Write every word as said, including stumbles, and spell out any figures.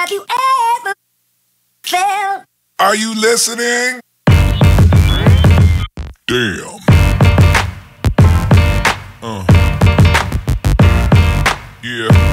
Have you ever felt? Are you listening? Damn. Uh. Yeah.